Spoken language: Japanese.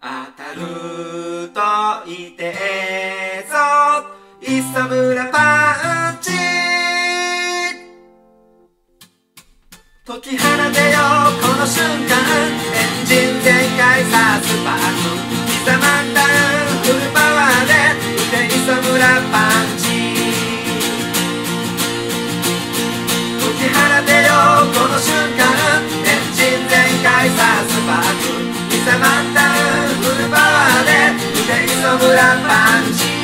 当たると言ってええぞ磯村パンチ解き放てよこの瞬間エンジン全開さスパーク刻まったフルパワーで打て磯村パンチ解き放てよこの瞬間エンジン全開さスパーク刻まったフルパワーで打て磯村パンチ